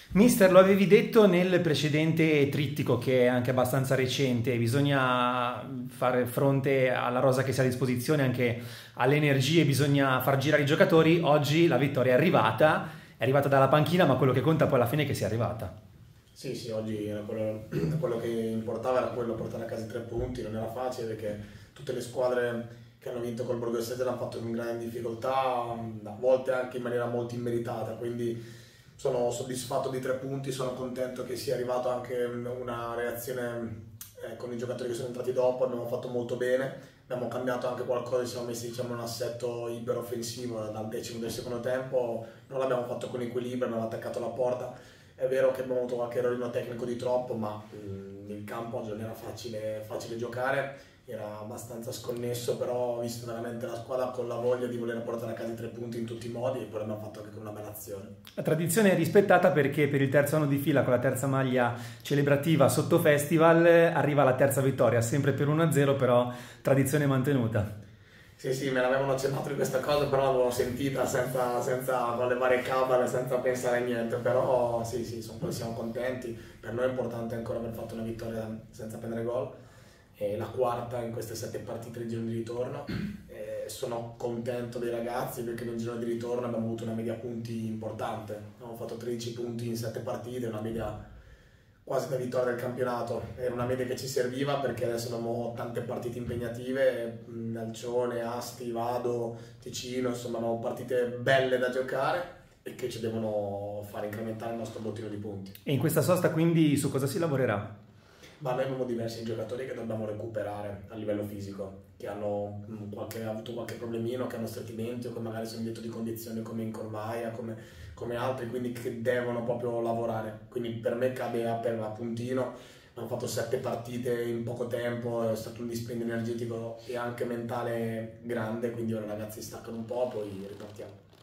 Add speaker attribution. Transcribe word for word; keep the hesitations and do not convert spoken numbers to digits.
Speaker 1: Mister, lo avevi detto nel precedente trittico che è anche abbastanza recente, bisogna fare fronte alla rosa che si ha a disposizione, anche alle energie, bisogna far girare i giocatori. Oggi la vittoria è arrivata, è arrivata dalla panchina, ma quello che conta poi alla fine è che sia arrivata.
Speaker 2: Sì, sì, oggi era quello, quello che importava era quello portare a casa i tre punti, non era facile perché tutte le squadre che hanno vinto col Borgo Sette l'hanno fatto in grande difficoltà, a volte anche in maniera molto immeritata, quindi sono soddisfatto di tre punti, sono contento che sia arrivata anche una reazione eh, con i giocatori che sono entrati dopo, abbiamo fatto molto bene, abbiamo cambiato anche qualcosa, ci siamo messi diciamo, in un assetto iperoffensivo dal decimo del secondo tempo, non l'abbiamo fatto con equilibrio, abbiamo attaccato la porta. È vero che abbiamo avuto qualche errorino tecnico di troppo, ma mh, il campo oggi non era facile, facile giocare, era abbastanza sconnesso, però ho visto veramente la squadra con la voglia di voler portare a casa i tre punti in tutti i modi e poi l'abbiamo fatto anche con una bella azione.
Speaker 1: La tradizione è rispettata perché per il terzo anno di fila con la terza maglia celebrativa sotto festival arriva la terza vittoria, sempre per uno a zero, però tradizione mantenuta.
Speaker 2: Sì, sì, me l'avevano accennato di questa cosa, però l'avevo sentita senza, senza con le varie cabale, senza pensare a niente, però sì, sì, sono, siamo contenti, per noi è importante ancora aver fatto una vittoria senza prendere gol, e la quarta in queste sette partite di girone di ritorno, e sono contento dei ragazzi perché nel girone di ritorno abbiamo avuto una media punti importante, abbiamo fatto tredici punti in sette partite, una media quasi da vittoria del campionato, era una media che ci serviva perché adesso abbiamo tante partite impegnative, Alcione, Asti, Vado, Ticino, insomma abbiamo partite belle da giocare e che ci devono fare incrementare il nostro bottino di punti.
Speaker 1: E in questa sosta quindi su cosa si lavorerà?
Speaker 2: Ma noi abbiamo diversi giocatori che dobbiamo recuperare a livello fisico, che hanno mm, qualche, avuto qualche problemino, che hanno strettimenti o che magari sono indietro di condizioni come Incormaia, come, come altri, quindi che devono proprio lavorare. Quindi per me cade a, per, a puntino, hanno fatto sette partite in poco tempo, è stato un dispendio energetico e anche mentale grande, quindi ora i ragazzi staccano un po', poi ripartiamo.